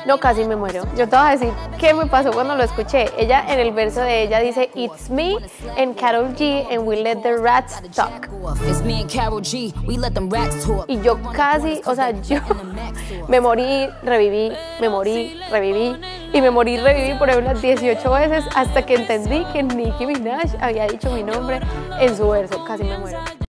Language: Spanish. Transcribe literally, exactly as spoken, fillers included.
No, casi me muero. Yo te voy a decir qué me pasó cuando lo escuché. Ella, en el verso de ella dice, It's me and Karol G and we let the rats talk. It's me and Karol G, we let them rats talk. Y yo casi, o sea, yo me morí, reviví, me morí, reviví y me morí, reviví por ahí unas dieciocho veces hasta que entendí que Nicki Minaj había dicho mi nombre en su verso. Casi me muero.